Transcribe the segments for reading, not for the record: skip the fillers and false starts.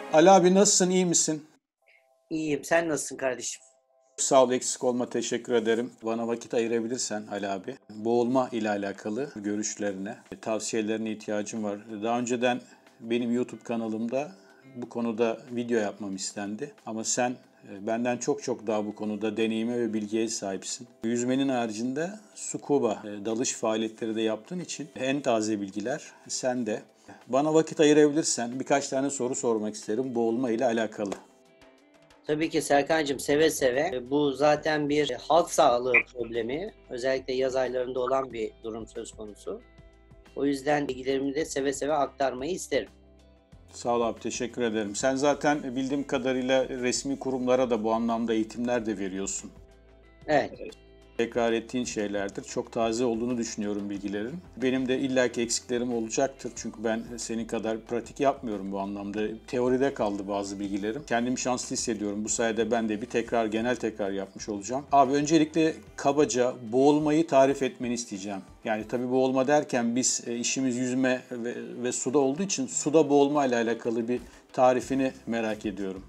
Ali abi nasılsın, iyi misin? İyiyim. Sen nasılsın kardeşim? Sağ ol, eksik olma, teşekkür ederim. Bana vakit ayırabilirsen Ali abi. Boğulma ile alakalı görüşlerine, tavsiyelerine ihtiyacım var. Daha önceden benim YouTube kanalımda bu konuda video yapmam istendi. Ama sen benden çok çok daha bu konuda deneyime ve bilgiye sahipsin. Yüzmenin haricinde scuba, dalış faaliyetleri de yaptığın için en taze bilgiler sende. Bana vakit ayırabilirsen birkaç tane soru sormak isterim boğulma ile alakalı. Tabii ki Serkan'cığım seve seve. Bu zaten bir halk sağlığı problemi. Özellikle yaz aylarında olan bir durum söz konusu. O yüzden bilgilerimi de seve seve aktarmayı isterim. Sağ ol abi, teşekkür ederim. Sen zaten bildiğim kadarıyla resmi kurumlara da bu anlamda eğitimler de veriyorsun. Evet. Tekrar ettiğin şeylerdir. Çok taze olduğunu düşünüyorum bilgilerin. Benim de illaki eksiklerim olacaktır. Çünkü ben senin kadar pratik yapmıyorum bu anlamda. Teoride kaldı bazı bilgilerim. Kendimi şanslı hissediyorum. Bu sayede ben de bir tekrar, genel tekrar yapmış olacağım. Abi öncelikle kabaca boğulmayı tarif etmeni isteyeceğim. Yani tabii boğulma derken biz işimiz yüzme ve suda olduğu için suda boğulma ile alakalı bir tarifini merak ediyorum.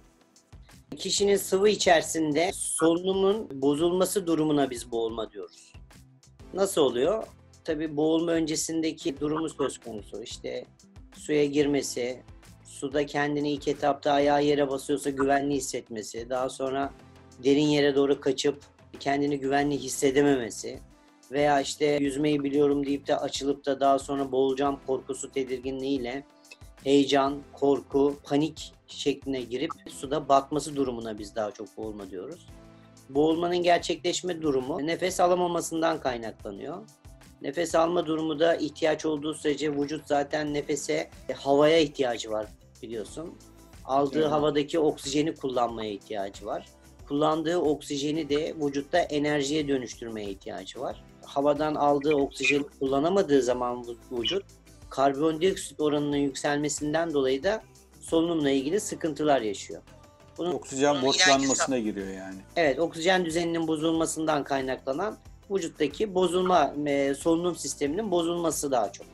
Kişinin sıvı içerisinde solunumun bozulması durumuna biz boğulma diyoruz. Nasıl oluyor? Tabii boğulma öncesindeki durumu söz konusu. İşte suya girmesi, suda kendini ilk etapta ayağı yere basıyorsa güvenli hissetmesi, daha sonra derin yere doğru kaçıp kendini güvenli hissedememesi veya işte yüzmeyi biliyorum deyip de açılıp da daha sonra boğulacağım korkusu tedirginliğiyle heyecan, korku, panik şekline girip suda batması durumuna biz daha çok boğulma diyoruz. Boğulmanın gerçekleşme durumu nefes alamamasından kaynaklanıyor. Nefes alma durumu da ihtiyaç olduğu sürece vücut zaten nefese, havaya ihtiyacı var biliyorsun. Aldığı Evet. havadaki oksijeni kullanmaya ihtiyacı var. Kullandığı oksijeni de vücutta enerjiye dönüştürmeye ihtiyacı var. Havadan aldığı oksijeni kullanamadığı zaman vücut karbondioksit oranının yükselmesinden dolayı da solunumla ilgili sıkıntılar yaşıyor. Oksijen borçlanmasına giriyor yani. Evet, oksijen düzeninin bozulmasından kaynaklanan vücuttaki bozulma, solunum sisteminin bozulması daha çok.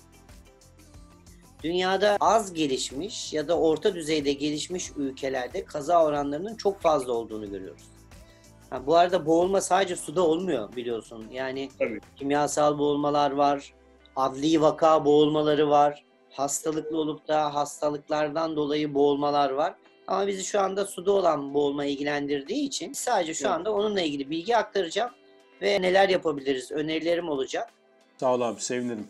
Dünyada az gelişmiş ya da orta düzeyde gelişmiş ülkelerde kaza oranlarının çok fazla olduğunu görüyoruz. Bu arada boğulma sadece suda olmuyor biliyorsun. Yani Tabii. kimyasal boğulmalar var, adli vaka boğulmaları var, hastalıklı olup da hastalıklardan dolayı boğulmalar var. Ama bizi şu anda suda olan boğulma ilgilendirdiği için sadece şu Evet. anda onunla ilgili bilgi aktaracağım ve neler yapabiliriz, önerilerim olacak. Sağ ol abi, sevinirim.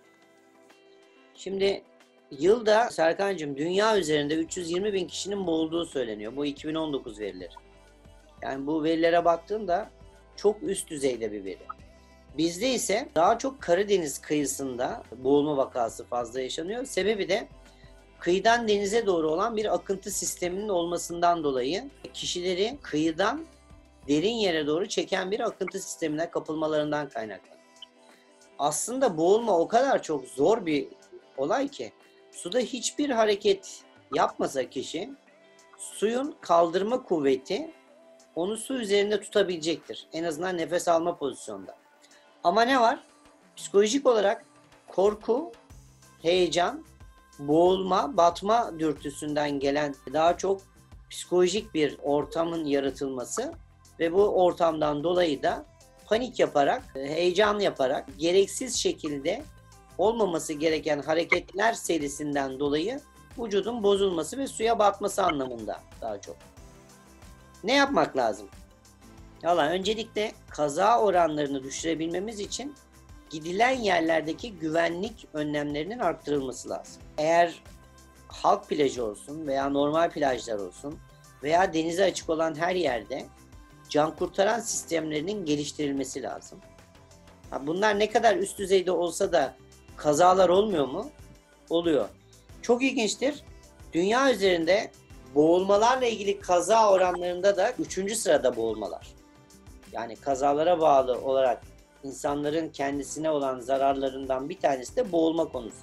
Şimdi yılda Serkan'cığım dünya üzerinde 320 bin kişinin boğulduğu söyleniyor. Bu 2019 verileri. Yani bu verilere baktığında çok üst düzeyde bir veri. Bizde ise daha çok Karadeniz kıyısında boğulma vakası fazla yaşanıyor. Sebebi de kıyıdan denize doğru olan bir akıntı sisteminin olmasından dolayı kişileri kıyıdan derin yere doğru çeken bir akıntı sistemine kapılmalarından kaynaklanıyor. Aslında boğulma o kadar çok zor bir olay ki suda hiçbir hareket yapmasa kişi suyun kaldırma kuvveti onu su üzerinde tutabilecektir. En azından nefes alma pozisyonda. Ama ne var? Psikolojik olarak korku, heyecan, boğulma, batma dürtüsünden gelen daha çok psikolojik bir ortamın yaratılması ve bu ortamdan dolayı da panik yaparak, heyecan yaparak, gereksiz şekilde olmaması gereken hareketler serisinden dolayı vücudun bozulması ve suya batması anlamında daha çok. Ne yapmak lazım? Valla öncelikle kaza oranlarını düşürebilmemiz için gidilen yerlerdeki güvenlik önlemlerinin arttırılması lazım. Eğer halk plajı olsun veya normal plajlar olsun veya denize açık olan her yerde can kurtaran sistemlerinin geliştirilmesi lazım. Bunlar ne kadar üst düzeyde olsa da kazalar olmuyor mu? Oluyor. Çok ilginçtir. Dünya üzerinde boğulmalarla ilgili kaza oranlarında da 3. sırada boğulmalar. Yani kazalara bağlı olarak insanların kendisine olan zararlarından bir tanesi de boğulma konusu.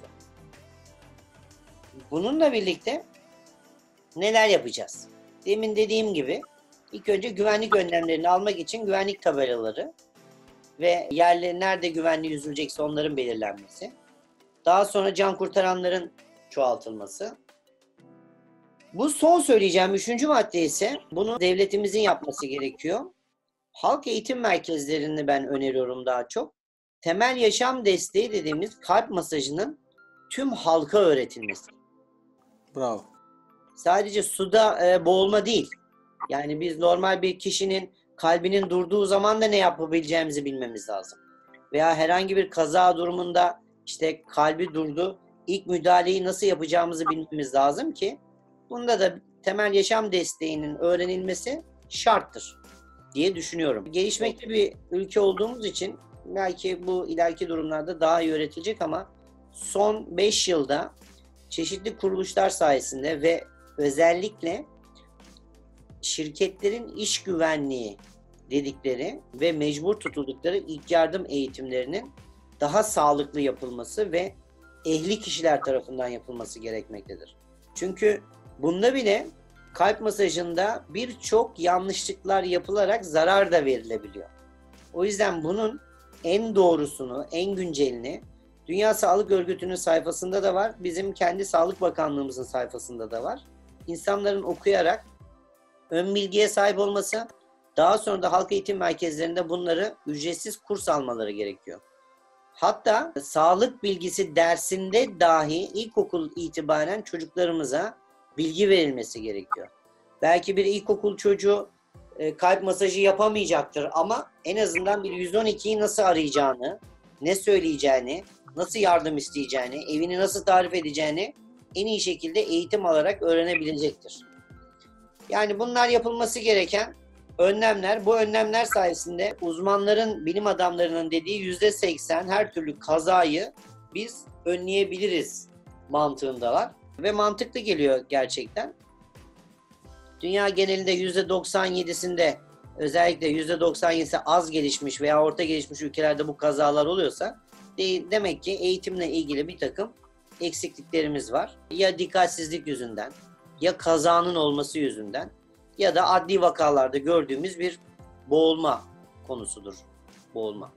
Bununla birlikte neler yapacağız? Demin dediğim gibi ilk önce güvenlik önlemlerini almak için güvenlik tabelaları ve yerleri nerede güvenli yüzülecekse onların belirlenmesi. Daha sonra can kurtaranların çoğaltılması. Bu son söyleyeceğim üçüncü madde ise bunu devletimizin yapması gerekiyor. Halk eğitim merkezlerini ben öneriyorum daha çok. Temel yaşam desteği dediğimiz kalp masajının tüm halka öğretilmesi. Bravo. Sadece suda boğulma değil. Yani biz normal bir kişinin kalbinin durduğu zaman da ne yapabileceğimizi bilmemiz lazım. Veya herhangi bir kaza durumunda işte kalbi durdu, ilk müdahaleyi nasıl yapacağımızı bilmemiz lazım ki bunda da temel yaşam desteğinin öğrenilmesi şarttır diye düşünüyorum. Gelişmekte bir ülke olduğumuz için belki bu ileriki durumlarda daha iyi öğretilecek ama son 5 yılda çeşitli kuruluşlar sayesinde ve özellikle şirketlerin iş güvenliği dedikleri ve mecbur tutuldukları ilk yardım eğitimlerinin daha sağlıklı yapılması ve ehli kişiler tarafından yapılması gerekmektedir. Çünkü bunda bile kalp masajında birçok yanlışlıklar yapılarak zarar da verilebiliyor. O yüzden bunun en doğrusunu, en güncelini Dünya Sağlık Örgütü'nün sayfasında da var. Bizim kendi Sağlık Bakanlığımızın sayfasında da var. İnsanların okuyarak ön bilgiye sahip olması, daha sonra da halk eğitim merkezlerinde bunları ücretsiz kurs almaları gerekiyor. Hatta sağlık bilgisi dersinde dahi ilkokul itibaren çocuklarımıza bilgi verilmesi gerekiyor. Belki bir ilkokul çocuğu kalp masajı yapamayacaktır ama en azından bir 112'yi nasıl arayacağını, ne söyleyeceğini, nasıl yardım isteyeceğini, evini nasıl tarif edeceğini en iyi şekilde eğitim alarak öğrenebilecektir. Yani bunlar yapılması gereken önlemler. Bu önlemler sayesinde uzmanların, bilim adamlarının dediği %80 her türlü kazayı biz önleyebiliriz mantığındalar. Ve mantıklı geliyor gerçekten. Dünya genelinde %97'sinde özellikle %97'si az gelişmiş veya orta gelişmiş ülkelerde bu kazalar oluyorsa demek ki eğitimle ilgili bir takım eksikliklerimiz var. Ya dikkatsizlik yüzünden, ya kazanın olması yüzünden ya da adli vakalarda gördüğümüz bir boğulma konusudur. Boğulma.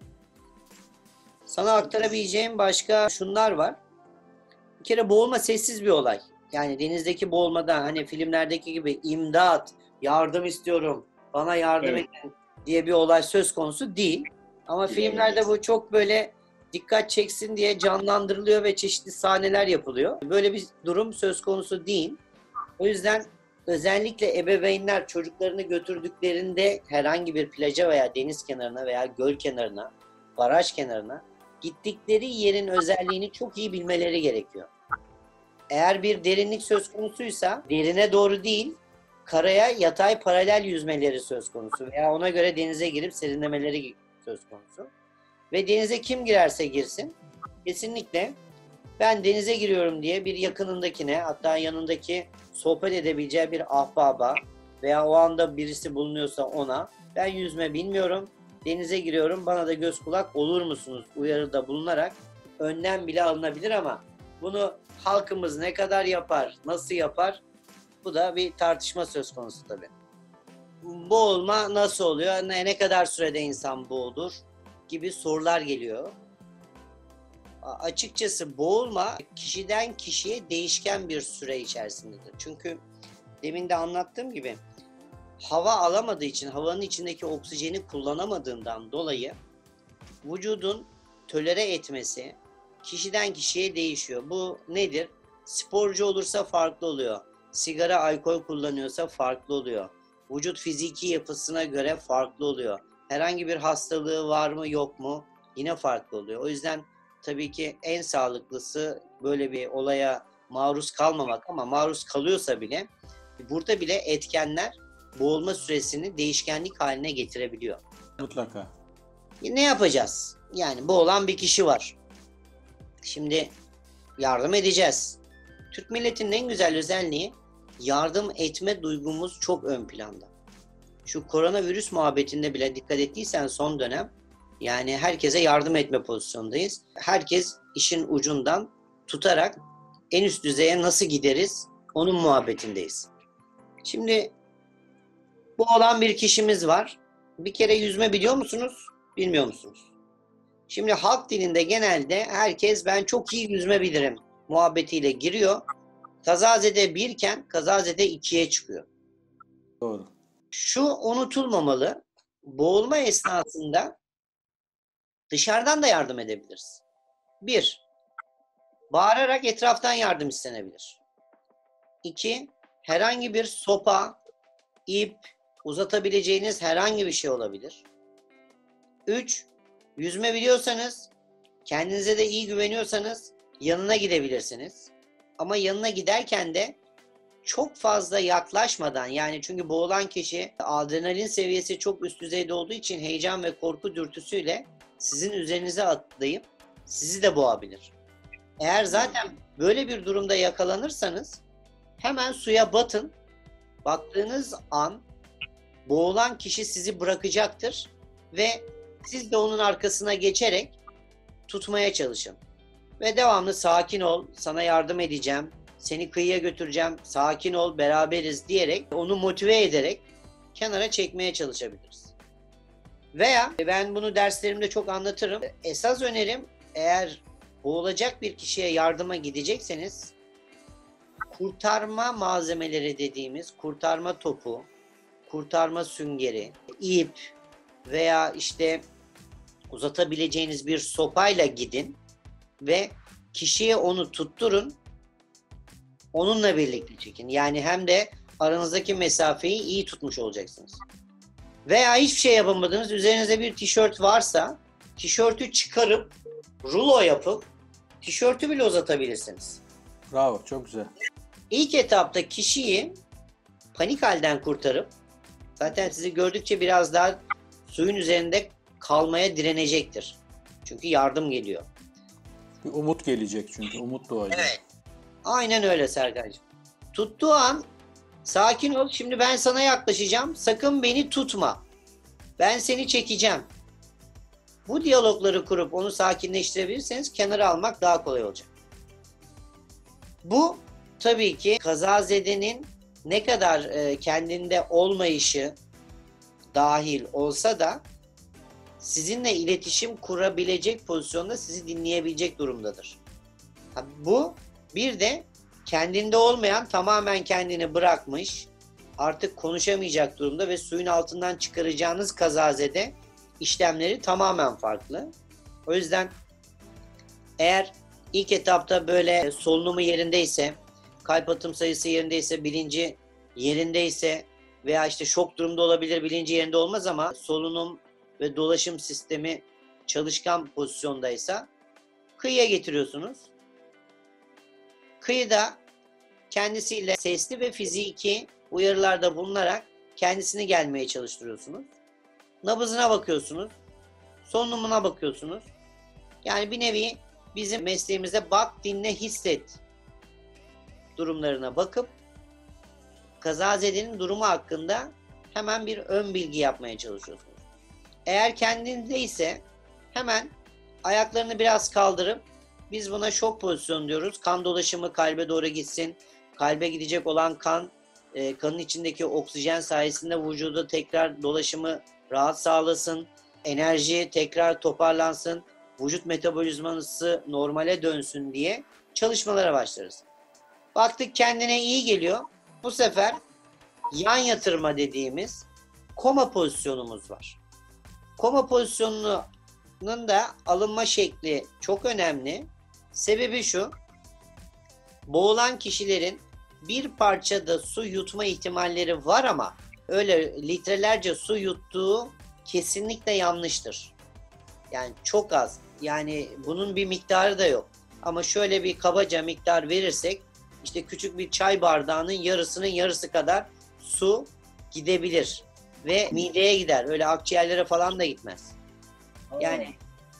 Sana aktarabileceğim başka şunlar var. Bir kere boğulma sessiz bir olay. Yani denizdeki boğulmada hani filmlerdeki gibi imdat, yardım istiyorum, bana yardım edin diye bir olay söz konusu değil. Ama filmlerde bu çok böyle dikkat çeksin diye canlandırılıyor ve çeşitli sahneler yapılıyor. Böyle bir durum söz konusu değil. O yüzden özellikle ebeveynler çocuklarını götürdüklerinde herhangi bir plaja veya deniz kenarına veya göl kenarına, baraj kenarına gittikleri yerin özelliğini çok iyi bilmeleri gerekiyor. Eğer bir derinlik söz konusuysa derine doğru değil, karaya yatay paralel yüzmeleri söz konusu veya ona göre denize girip serinlemeleri söz konusu. Ve denize kim girerse girsin, kesinlikle ben denize giriyorum diye bir yakınındakine, hatta yanındaki sohbet edebileceği bir ahbaba veya o anda birisi bulunuyorsa ona, ben yüzme bilmiyorum, denize giriyorum, bana da göz kulak olur musunuz uyarıda bulunarak önlem bile alınabilir ama bunu halkımız ne kadar yapar, nasıl yapar? Bu da bir tartışma söz konusu tabii. Boğulma nasıl oluyor? Ne kadar sürede insan boğulur? Gibi sorular geliyor. Açıkçası boğulma kişiden kişiye değişken bir süre içerisindedir. Çünkü demin de anlattığım gibi hava alamadığı için, havanın içindeki oksijeni kullanamadığından dolayı vücudun tolere etmesi kişiden kişiye değişiyor. Bu nedir? Sporcu olursa farklı oluyor. Sigara, alkol kullanıyorsa farklı oluyor. Vücut fiziki yapısına göre farklı oluyor. Herhangi bir hastalığı var mı yok mu yine farklı oluyor. O yüzden tabii ki en sağlıklısı böyle bir olaya maruz kalmamak ama maruz kalıyorsa bile burada bile etkenler boğulma süresini değişkenlik haline getirebiliyor. Mutlaka. Ne yapacağız? Yani boğulan bir kişi var. Şimdi yardım edeceğiz. Türk milletinin en güzel özelliği yardım etme duygumuz çok ön planda. Şu koronavirüs muhabbetinde bile dikkat ettiysen son dönem yani herkese yardım etme pozisyondayız. Herkes işin ucundan tutarak en üst düzeye nasıl gideriz onun muhabbetindeyiz. Şimdi bu olan bir kişimiz var. Bir kere yüzme biliyor musunuz? Bilmiyor musunuz? Şimdi halk dilinde genelde herkes ben çok iyi yüzme bilirim muhabbetiyle giriyor. Kazazede 1 iken kazazede 2'ye çıkıyor. Doğru. Şu unutulmamalı. Boğulma esnasında dışarıdan da yardım edebiliriz. 1. Bağırarak etraftan yardım istenebilir. 2. Herhangi bir sopa, ip, uzatabileceğiniz herhangi bir şey olabilir. 3. Yüzme biliyorsanız, kendinize de iyi güveniyorsanız yanına gidebilirsiniz. Ama yanına giderken de çok fazla yaklaşmadan, yani çünkü boğulan kişi adrenalin seviyesi çok üst düzeyde olduğu için heyecan ve korku dürtüsüyle sizin üzerinize atlayıp sizi de boğabilir. Eğer zaten böyle bir durumda yakalanırsanız hemen suya batın. Baktığınız an boğulan kişi sizi bırakacaktır ve siz de onun arkasına geçerek tutmaya çalışın. Ve devamlı sakin ol, sana yardım edeceğim, seni kıyıya götüreceğim, sakin ol, beraberiz diyerek onu motive ederek kenara çekmeye çalışabiliriz. Veya ben bunu derslerimde çok anlatırım. Esas önerim, eğer boğulacak bir kişiye yardıma gidecekseniz kurtarma malzemeleri dediğimiz kurtarma topu, kurtarma süngeri, ip veya işte uzatabileceğiniz bir sopayla gidin ve kişiye onu tutturun, onunla birlikte çekin. Yani hem de aranızdaki mesafeyi iyi tutmuş olacaksınız. Veya hiçbir şey yapamadınız, üzerinizde bir tişört varsa tişörtü çıkarıp rulo yapıp tişörtü bile uzatabilirsiniz. Bravo, çok güzel. İlk etapta kişiyi panik halden kurtarıp zaten sizi gördükçe biraz daha suyun üzerinde kalmaya direnecektir. Çünkü yardım geliyor. Bir umut gelecek çünkü, umut doğacak. Evet. Aynen öyle Serkan'cığım. Tuttuğu an sakin ol, şimdi ben sana yaklaşacağım, sakın beni tutma. Ben seni çekeceğim. Bu diyalogları kurup onu sakinleştirebilirseniz kenara almak daha kolay olacak. Bu tabii ki kazazedenin ne kadar kendinde olmayışı dahil olsa da sizinle iletişim kurabilecek pozisyonda sizi dinleyebilecek durumdadır. Bu bir de kendinde olmayan, tamamen kendini bırakmış, artık konuşamayacak durumda ve suyun altından çıkaracağınız kazazede işlemleri tamamen farklı. O yüzden eğer ilk etapta böyle solunumu yerindeyse, kalp atım sayısı yerindeyse, bilinci yerindeyse veya işte şok durumda olabilir, bilinci yerinde olmaz ama solunum ve dolaşım sistemi çalışkan pozisyondaysa kıyıya getiriyorsunuz. Kıyıda kendisiyle sesli ve fiziki uyarılarda bulunarak kendisini gelmeye çalıştırıyorsunuz. Nabızına bakıyorsunuz. Solunumuna bakıyorsunuz. Yani bir nevi bizim mesleğimizde bak, dinle, hisset durumlarına bakıp kazazedenin durumu hakkında hemen bir ön bilgi yapmaya çalışıyorsunuz. Eğer kendindeyse hemen ayaklarını biraz kaldırıp, biz buna şok pozisyonu diyoruz. Kan dolaşımı kalbe doğru gitsin. Kalbe gidecek olan kan, kanın içindeki oksijen sayesinde vücuda tekrar dolaşımı rahat sağlasın. Enerji tekrar toparlansın. Vücut metabolizması normale dönsün diye çalışmalara başlarız. Baktık kendine iyi geliyor. Bu sefer yan yatırma dediğimiz koma pozisyonumuz var. Koma pozisyonunun da alınma şekli çok önemli. Sebebi şu: boğulan kişilerin bir parça da su yutma ihtimalleri var ama öyle litrelerce su yuttuğu kesinlikle yanlıştır. Yani çok az. Yani bunun bir miktarı da yok. Ama şöyle bir kabaca miktar verirsek, işte küçük bir çay bardağının yarısının yarısı kadar su gidebilir. Ve mideye gider. Öyle akciğerlere falan da gitmez. Yani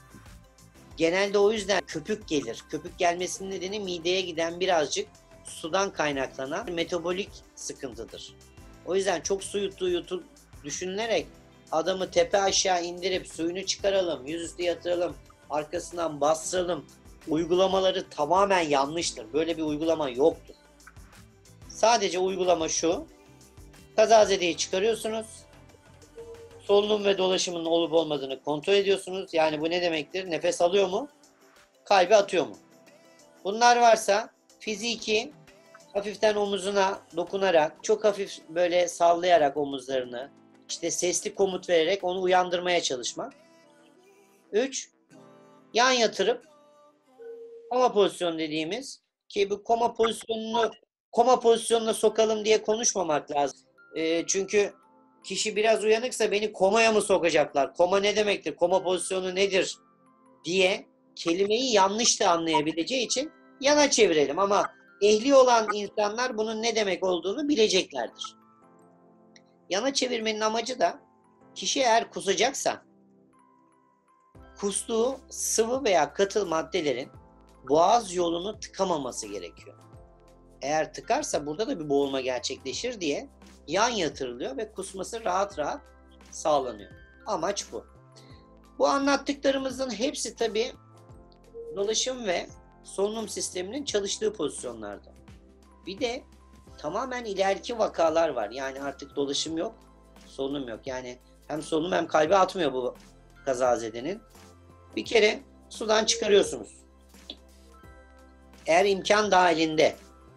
genelde o yüzden köpük gelir. Köpük gelmesinin nedeni mideye giden birazcık sudan kaynaklanan metabolik sıkıntıdır. O yüzden çok su yuttuğu düşünülerek adamı tepe aşağı indirip suyunu çıkaralım, yüzüstü yatıralım, arkasından bastıralım uygulamaları tamamen yanlıştır. Böyle bir uygulama yoktur. Sadece uygulama şu: kazazedeyi çıkarıyorsunuz, solunum ve dolaşımın olup olmadığını kontrol ediyorsunuz. Yani bu ne demektir? Nefes alıyor mu? Kalbe atıyor mu? Bunlar varsa fiziki hafiften omuzuna dokunarak, çok hafif böyle sallayarak omuzlarını, işte sesli komut vererek onu uyandırmaya çalışmak. 3. Yan yatırıp koma pozisyonu dediğimiz, ki bu koma pozisyonuna sokalım diye konuşmamak lazım. Çünkü kişi biraz uyanıksa beni komaya mı sokacaklar? Koma ne demektir? Koma pozisyonu nedir? Diye kelimeyi yanlış da anlayabileceği için yana çevirelim, ama ehli olan insanlar bunun ne demek olduğunu bileceklerdir. Yana çevirmenin amacı da kişi eğer kusacaksa kustuğu sıvı veya katı maddelerin boğaz yolunu tıkamaması gerekiyor. Eğer tıkarsa burada da bir boğulma gerçekleşir diye yan yatırılıyor ve kusması rahat rahat sağlanıyor. Amaç bu. Bu anlattıklarımızın hepsi tabii dolaşım ve solunum sisteminin çalıştığı pozisyonlarda. Bir de tamamen ileriki vakalar var. Yani artık dolaşım yok, solunum yok. Yani hem solunum hem kalbi atmıyor bu kazazedenin. Bir kere sudan çıkarıyorsunuz. Eğer imkan dahilinde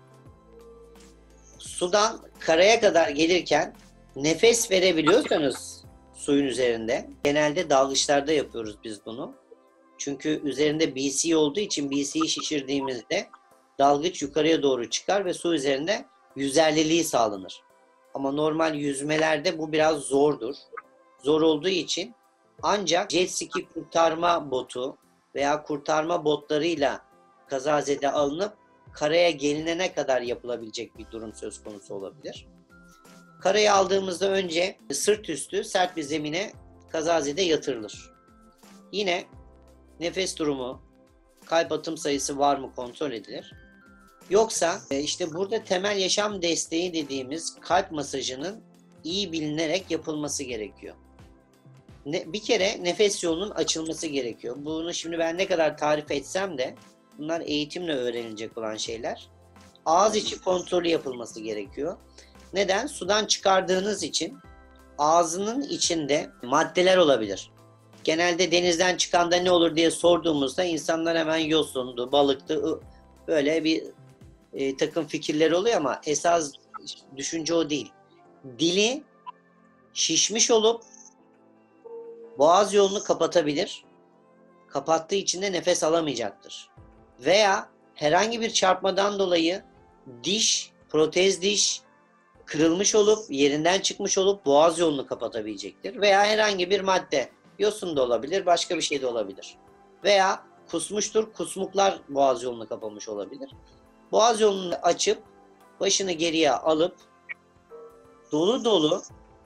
sudan karaya kadar gelirken nefes verebiliyorsanız suyun üzerinde, genelde dalgıçlarda yapıyoruz biz bunu. Çünkü üzerinde BC olduğu için BC'yi şişirdiğimizde dalgıç yukarıya doğru çıkar ve su üzerinde yüzerliliği sağlanır. Ama normal yüzmelerde bu biraz zordur. Zor olduğu için ancak jet ski kurtarma botu veya kurtarma botlarıyla kazazede alınıp karaya gelinene kadar yapılabilecek bir durum söz konusu olabilir. Karaya aldığımızda önce sırt üstü sert bir zemine kazazede yatırılır. Yine nefes durumu, kalp atım sayısı var mı kontrol edilir. Yoksa işte burada temel yaşam desteği dediğimiz kalp masajının iyi bilinerek yapılması gerekiyor. Bir kere nefes yolunun açılması gerekiyor. Bunu şimdi ben ne kadar tarif etsem de bunlar eğitimle öğrenilecek olan şeyler. Ağız içi kontrolü yapılması gerekiyor. Neden? Sudan çıkardığınız için ağzının içinde maddeler olabilir. Genelde denizden çıkanda ne olur diye sorduğumuzda insanlar hemen yosundu, balıktı, böyle bir takım fikirleri oluyor ama esas düşünce o değil. Dili şişmiş olup boğaz yolunu kapatabilir. Kapattığı için de nefes alamayacaktır. Veya herhangi bir çarpmadan dolayı diş, protez diş kırılmış olup, yerinden çıkmış olup boğaz yolunu kapatabilecektir. Veya herhangi bir madde, yosun da olabilir, başka bir şey de olabilir. Veya kusmuştur, kusmuklar boğaz yolunu kapamış olabilir. Boğaz yolunu açıp, başını geriye alıp, dolu dolu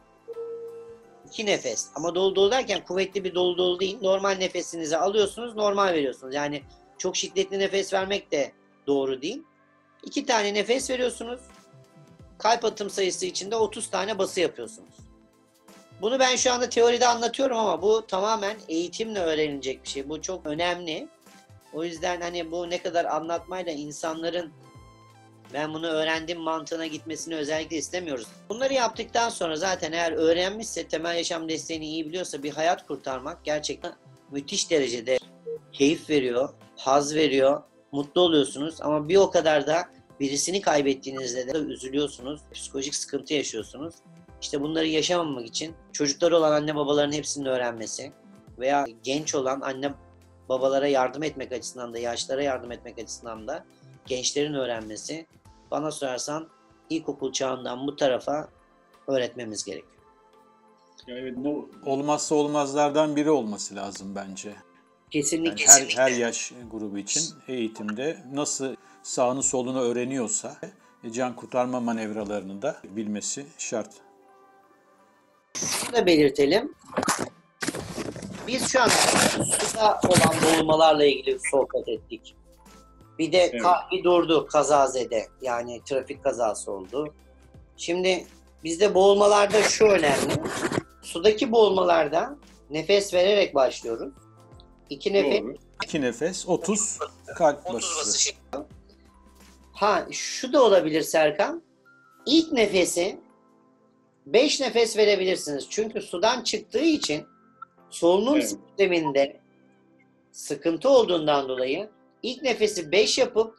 2 nefes. Ama dolu dolu derken kuvvetli bir dolu dolu değil. Normal nefesinizi alıyorsunuz, normal veriyorsunuz. Yani çok şiddetli nefes vermek de doğru değil. 2 tane nefes veriyorsunuz. Kalp atım sayısı içinde 30 tane bası yapıyorsunuz. Bunu ben şu anda teoride anlatıyorum ama bu tamamen eğitimle öğrenilecek bir şey. Bu çok önemli. O yüzden hani bu ne kadar anlatmayla insanların ben bunu öğrendim mantığına gitmesini özellikle istemiyoruz. Bunları yaptıktan sonra zaten eğer öğrenmişse, temel yaşam desteğini iyi biliyorsa bir hayat kurtarmak gerçekten müthiş derecede keyif veriyor, haz veriyor, mutlu oluyorsunuz. Ama bir o kadar da birisini kaybettiğinizde de üzülüyorsunuz, psikolojik sıkıntı yaşıyorsunuz. İşte bunları yaşamamak için çocukları olan anne babaların hepsinin öğrenmesi veya genç olan anne babalara yardım etmek açısından da, yaşlara yardım etmek açısından da gençlerin öğrenmesi, bana sorarsan ilkokul çağından bu tarafa öğretmemiz gerekiyor. Evet, bu olmazsa olmazlardan biri olması lazım bence. Kesinlikle. Yani her yaş grubu için eğitimde nasıl sağını solunu öğreniyorsa can kurtarma manevralarını da bilmesi şart. Şunu da belirtelim. Biz şu an suda olan boğulmalarla ilgili sohbet ettik. Bir de Evet. kalbi durdu kazazede. Yani trafik kazası oldu. Şimdi bizde boğulmalarda şu önemli. Sudaki boğulmalarda nefes vererek başlıyoruz. 2 nefes. Doğru. 2 nefes, 30 kalp 30 basışı. basışı. Ha şu da olabilir Serkan. İlk nefesi 5 nefes verebilirsiniz. Çünkü sudan çıktığı için solunum Evet. sisteminde sıkıntı olduğundan dolayı ilk nefesi 5 yapıp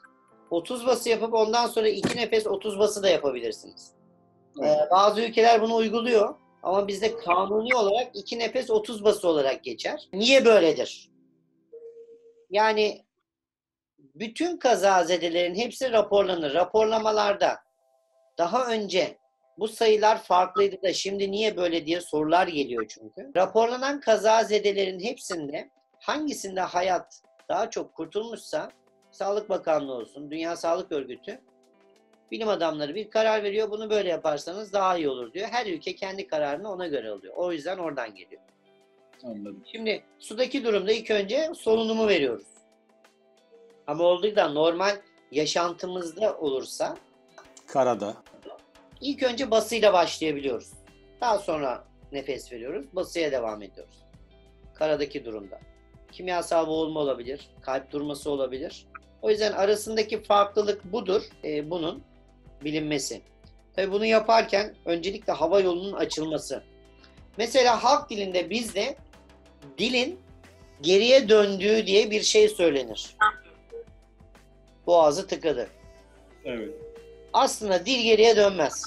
30 bası yapıp ondan sonra 2 nefes 30 bası da yapabilirsiniz. Evet. Bazı ülkeler bunu uyguluyor ama bizde kanuni olarak 2 nefes 30 bası olarak geçer. Niye böyledir? Yani bütün kazazedelerin hepsi raporlanır. Raporlamalarda daha önce bu sayılar farklıydı da şimdi niye böyle diye sorular geliyor çünkü. Raporlanan kazazedelerin hepsinde hangisinde hayat daha çok kurtulmuşsa Sağlık Bakanlığı olsun, Dünya Sağlık Örgütü bilim adamları bir karar veriyor. Bunu böyle yaparsanız daha iyi olur diyor. Her ülke kendi kararını ona göre alıyor. O yüzden oradan geliyor. Anladım. Şimdi sudaki durumda ilk önce solunumu veriyoruz. Ama olduğu da normal yaşantımızda olursa Karada. ilk önce basıyla başlayabiliyoruz. Daha sonra nefes veriyoruz. Basıya devam ediyoruz. Karadaki durumda. Kimyasal boğulma olabilir. Kalp durması olabilir. O yüzden arasındaki farklılık budur. Bunun bilinmesi. Tabii bunu yaparken öncelikle hava yolunun açılması. Mesela halk dilinde bizde dilin geriye döndüğü diye bir şey söylenir. Boğazı tıkadı. Evet. Aslında dil geriye dönmez.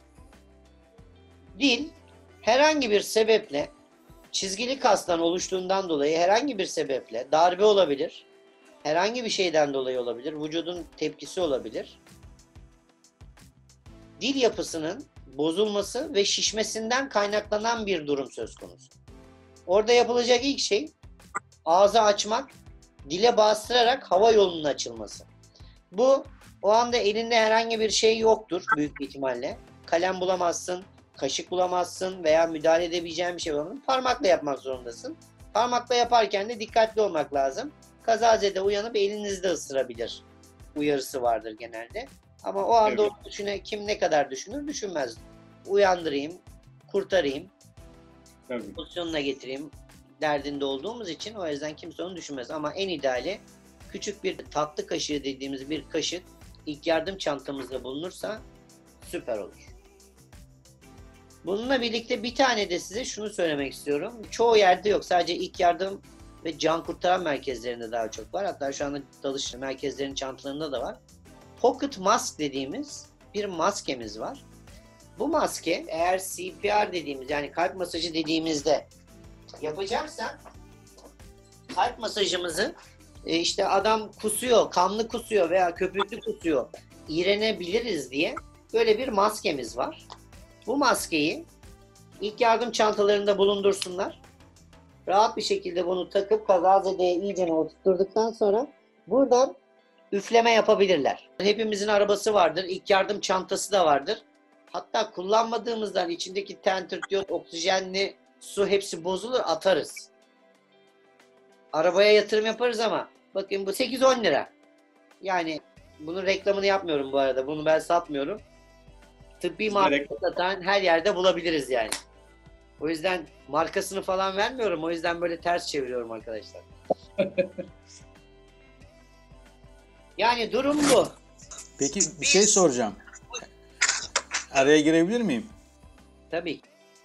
Dil herhangi bir sebeple çizgili kastan oluştuğundan dolayı herhangi bir sebeple darbe olabilir. Herhangi bir şeyden dolayı olabilir. Vücudun tepkisi olabilir. Dil yapısının bozulması ve şişmesinden kaynaklanan bir durum söz konusu. Orada yapılacak ilk şey ağzı açmak, dile bastırarak hava yolunun açılması. Bu o anda elinde herhangi bir şey yoktur büyük bir ihtimalle. Kalem bulamazsın, kaşık bulamazsın veya müdahale edebileceğin bir şey bulamazsın. Parmakla yapmak zorundasın. Parmakla yaparken de dikkatli olmak lazım. Kazazede uyanıp elinizde ısırabilir uyarısı vardır genelde. Ama o anda Evet. onu kim ne kadar düşünür düşünmez. Uyandırayım, kurtarayım, Tabii. pozisyonuna getireyim derdinde olduğumuz için o yüzden kimse onu düşünmez. Ama en ideali küçük bir tatlı kaşığı dediğimiz bir kaşık ilk yardım çantamızda bulunursa süper olur. Bununla birlikte bir tane de size şunu söylemek istiyorum. Çoğu yerde yok. Sadece ilk yardım ve can kurtaran merkezlerinde daha çok var. Hatta şu anda dalış merkezlerinin çantalarında da var. Pocket mask dediğimiz bir maskemiz var. Bu maske eğer CPR dediğimiz yani kalp masajı dediğimizde yapacaksak kalp masajımızı işte adam kusuyor, kanlı kusuyor veya köpüklü kusuyor, iğrenebiliriz diye böyle bir maskemiz var. Bu maskeyi ilk yardım çantalarında bulundursunlar. Rahat bir şekilde bunu takıp kazazedeye iyice oturttuktan sonra buradan üfleme yapabilirler. Hepimizin arabası vardır, ilk yardım çantası da vardır. Hatta kullanmadığımızdan içindeki tentür, diyot, oksijenli su hepsi bozulur, atarız. Arabaya yatırım yaparız ama bakın bu 8-10 lira. Yani bunun reklamını yapmıyorum bu arada. Bunu ben satmıyorum. Tıbbi marka satan her yerde bulabiliriz yani. O yüzden markasını falan vermiyorum. O yüzden böyle ters çeviriyorum arkadaşlar. Yani durum bu. Peki bir şey soracağım. Araya girebilir miyim? Tabii.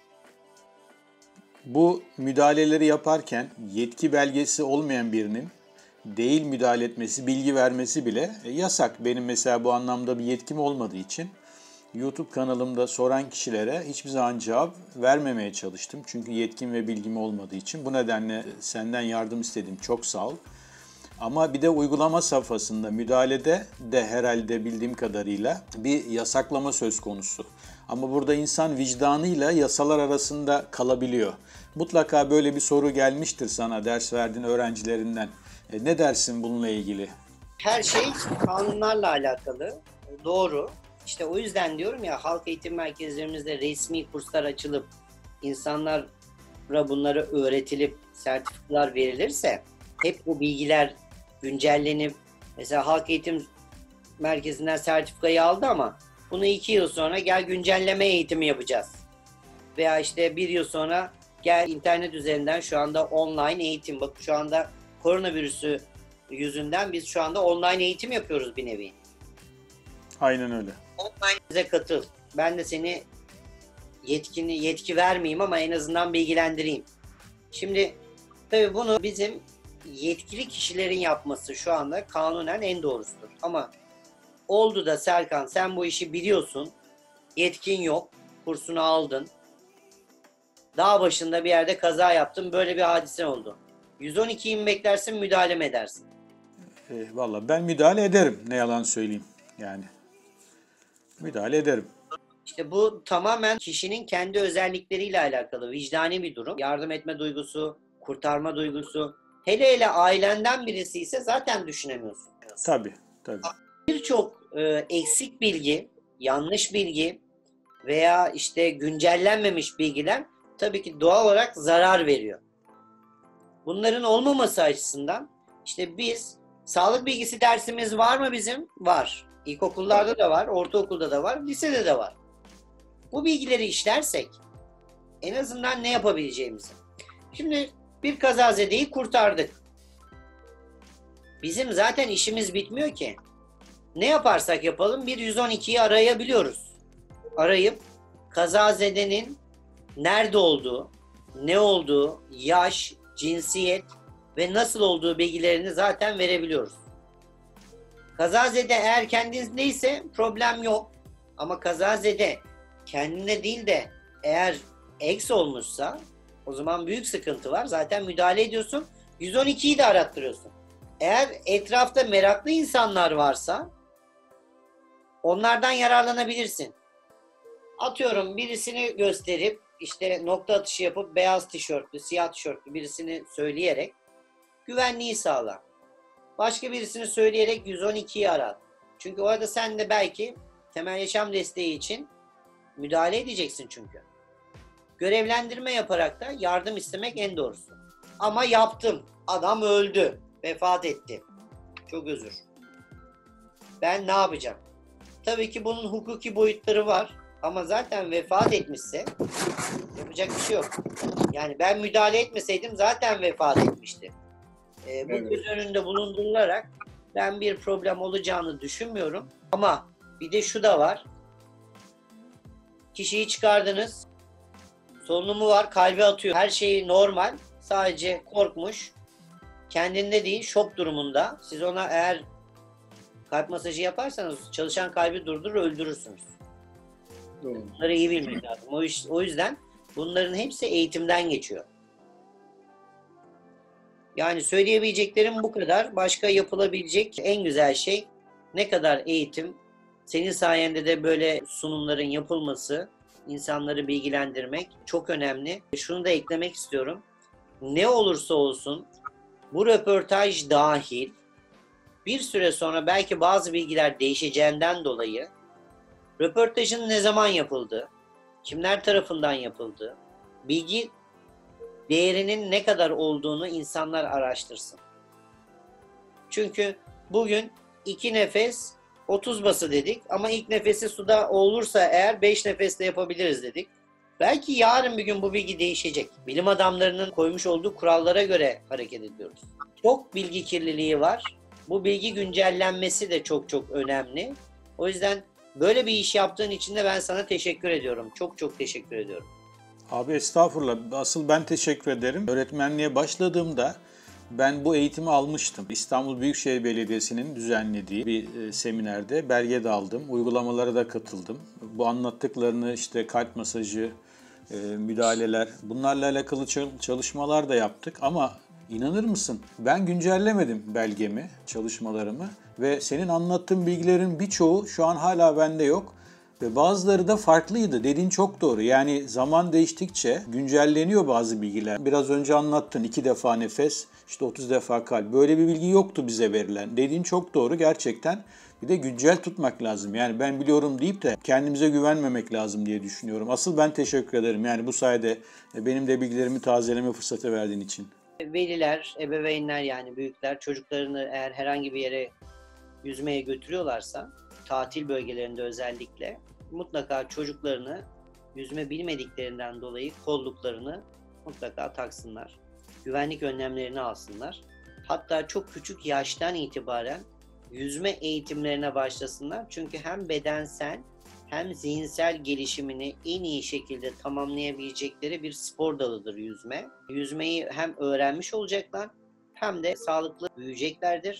Bu müdahaleleri yaparken yetki belgesi olmayan birinin değil müdahale etmesi, bilgi vermesi bile yasak. Benim mesela bu anlamda bir yetkim olmadığı için YouTube kanalımda soran kişilere hiçbir zaman cevap vermemeye çalıştım. Çünkü yetkim ve bilgim olmadığı için. Bu nedenle senden yardım istedim. Çok sağ ol. Ama bir de uygulama safhasında müdahalede de herhalde bildiğim kadarıyla bir yasaklama söz konusu. Ama burada insan vicdanıyla yasalar arasında kalabiliyor. Mutlaka böyle bir soru gelmiştir sana ders verdiğin öğrencilerinden. Ne dersin bununla ilgili? Her şey kanunlarla alakalı. Doğru. İşte o yüzden diyorum ya halk eğitim merkezlerimizde resmi kurslar açılıp insanlara bunları öğretilip sertifikalar verilirse hep bu bilgiler güncellenip mesela halk eğitim merkezinden sertifikayı aldı ama bunu 2 yıl sonra gel güncelleme eğitimi yapacağız. Veya işte 1 yıl sonra gel internet üzerinden şu anda online eğitim. Bak şu anda koronavirüsü yüzünden biz şu anda online eğitim yapıyoruz bir nevi. Aynen öyle. Online bize katıl. Ben de seni yetki vermeyeyim ama en azından bilgilendireyim. Şimdi tabii bunu bizim yetkili kişilerin yapması şu anda kanunen en doğrusudur. Ama oldu da Serkan sen bu işi biliyorsun, yetkin yok, kursunu aldın, dağ başında bir yerde kaza yaptın, böyle bir hadise oldu. 112'yi mi beklersin, müdahale mi edersin? Valla ben müdahale ederim. Ne yalan söyleyeyim. Yani müdahale ederim. İşte bu tamamen kişinin kendi özellikleriyle alakalı vicdani bir durum. Yardım etme duygusu, kurtarma duygusu. Hele hele ailenden birisi ise zaten düşünemiyorsun. Tabii, tabii. Birçok eksik bilgi, yanlış bilgi veya işte güncellenmemiş bilgiler tabii ki doğal olarak zarar veriyor. Bunların olmaması açısından işte biz sağlık bilgisi dersimiz var mı bizim? Var. İlkokullarda da var, ortaokulda da var, lisede de var. Bu bilgileri işlersek en azından ne yapabileceğimizi. Şimdi bir kazazedeyi kurtardık. Bizim zaten işimiz bitmiyor ki. Ne yaparsak yapalım bir 112'yi arayabiliyoruz. Arayıp kazazedenin nerede olduğu, ne olduğu, yaş, cinsiyet ve nasıl olduğu bilgilerini zaten verebiliyoruz. Kazazede eğer kendindeyse problem yok. Ama kazazede kendine değil de eğer ex olmuşsa o zaman büyük sıkıntı var. Zaten müdahale ediyorsun. 112'yi de arattırıyorsun. Eğer etrafta meraklı insanlar varsa onlardan yararlanabilirsin. Atıyorum birisini gösterip işte nokta atışı yapıp beyaz tişörtlü, siyah tişörtlü birisini söyleyerek güvenliği sağla. Başka birisini söyleyerek 112'yi arat. Çünkü orada sen de belki temel yaşam desteği için müdahale edeceksin çünkü. Görevlendirme yaparak da yardım istemek en doğrusu. Ama yaptım. Adam öldü. Vefat etti. Çok özür. Ben ne yapacağım? Tabii ki bunun hukuki boyutları var. Ama zaten vefat etmişse yapacak bir şey yok. Yani ben müdahale etmeseydim zaten vefat etmişti. Bu göz önünde bulundurularak ben bir problem olacağını düşünmüyorum. Ama bir de şu da var. Kişiyi çıkardınız. Solunumu var, kalbi atıyor. Her şey normal. Sadece korkmuş. Kendinde değil, şok durumunda. Siz ona eğer kalp masajı yaparsanız çalışan kalbi durdurur, öldürürsünüz. Doğru. Bunları iyi bilmek lazım. O yüzden bunların hepsi eğitimden geçiyor. Yani söyleyebileceklerim bu kadar. Başka yapılabilecek en güzel şey ne kadar eğitim, senin sayende de böyle sunumların yapılması, insanları bilgilendirmek çok önemli. Şunu da eklemek istiyorum. Ne olursa olsun bu röportaj dahil bir süre sonra belki bazı bilgiler değişeceğinden dolayı röportajın ne zaman yapıldığı, kimler tarafından yapıldığı, bilgi değerinin ne kadar olduğunu insanlar araştırsın. Çünkü bugün 2 nefes 30 bası dedik ama ilk nefesi suda olursa eğer 5 nefeste yapabiliriz dedik. Belki yarın bir gün bu bilgi değişecek. Bilim adamlarının koymuş olduğu kurallara göre hareket ediyoruz. Çok bilgi kirliliği var. Bu bilgi güncellenmesi de çok çok önemli. O yüzden böyle bir iş yaptığın için de ben sana teşekkür ediyorum. Çok çok teşekkür ediyorum. Abi estağfurullah. Asıl ben teşekkür ederim. Öğretmenliğe başladığımda ben bu eğitimi almıştım. İstanbul Büyükşehir Belediyesi'nin düzenlediği bir seminerde belge de aldım. Uygulamalara da katıldım. Bu anlattıklarını işte kalp masajı, müdahaleler bunlarla alakalı çalışmalar da yaptık. Ama inanır mısın ben güncellemedim belgemi, çalışmalarımı ve senin anlattığın bilgilerin birçoğu şu an hala bende yok. Ve bazıları da farklıydı. Dediğin çok doğru. Yani zaman değiştikçe güncelleniyor bazı bilgiler. Biraz önce anlattın 2 defa nefes, işte 30 defa kalp. Böyle bir bilgi yoktu bize verilen. Dediğin çok doğru gerçekten. Bir de güncel tutmak lazım. Yani ben biliyorum deyip de kendimize güvenmemek lazım diye düşünüyorum. Asıl ben teşekkür ederim. Yani bu sayede benim de bilgilerimi tazeleme fırsatı verdiğin için. Veliler, ebeveynler yani büyükler çocuklarını eğer herhangi bir yere yüzmeye götürüyorlarsa tatil bölgelerinde özellikle mutlaka çocuklarını yüzme bilmediklerinden dolayı kolluklarını mutlaka taksınlar. Güvenlik önlemlerini alsınlar. Hatta çok küçük yaştan itibaren yüzme eğitimlerine başlasınlar. Çünkü hem bedensel hem zihinsel gelişimini en iyi şekilde tamamlayabilecekleri bir spor dalıdır yüzme. Yüzmeyi hem öğrenmiş olacaklar hem de sağlıklı büyüyeceklerdir.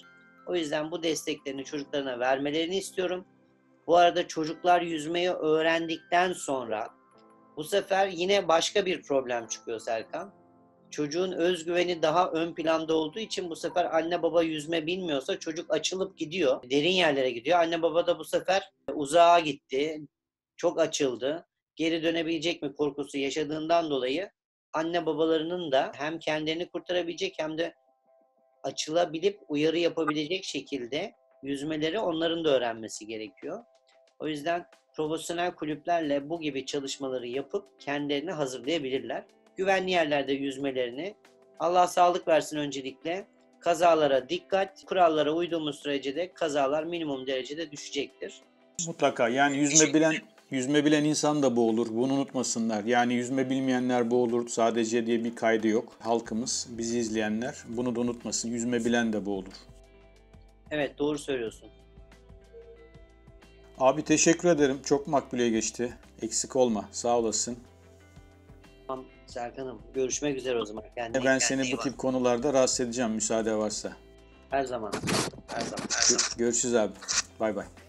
O yüzden bu desteklerini çocuklarına vermelerini istiyorum. Bu arada çocuklar yüzmeyi öğrendikten sonra bu sefer yine başka bir problem çıkıyor Serkan. Çocuğun özgüveni daha ön planda olduğu için bu sefer anne baba yüzme bilmiyorsa çocuk açılıp gidiyor. Derin yerlere gidiyor. Anne baba da bu sefer uzağa gitti. Çok açıldı. Geri dönebilecek mi korkusu yaşadığından dolayı anne babalarının da hem kendilerini kurtarabilecek hem de açılabilip uyarı yapabilecek şekilde yüzmeleri onların da öğrenmesi gerekiyor. O yüzden profesyonel kulüplerle bu gibi çalışmaları yapıp kendilerini hazırlayabilirler. Güvenli yerlerde yüzmelerini, Allah sağlık versin öncelikle, kazalara dikkat, kurallara uyduğumuz sürece de kazalar minimum derecede düşecektir. Mutlaka yani yüzme bilen insan da boğulur. Bunu unutmasınlar. Yani yüzme bilmeyenler boğulur sadece diye bir kaydı yok. Halkımız, bizi izleyenler bunu da unutmasın. Yüzme bilen de boğulur. Evet, doğru söylüyorsun. Abi teşekkür ederim. Çok makbule geçti. Eksik olma. Sağ olasın. Tamam Serkan'ım, görüşmek üzere o zaman. Ben seni bu tip konularda rahatsız edeceğim müsaade varsa. Her zaman. Her zaman. Görüşürüz abi. Bay bay.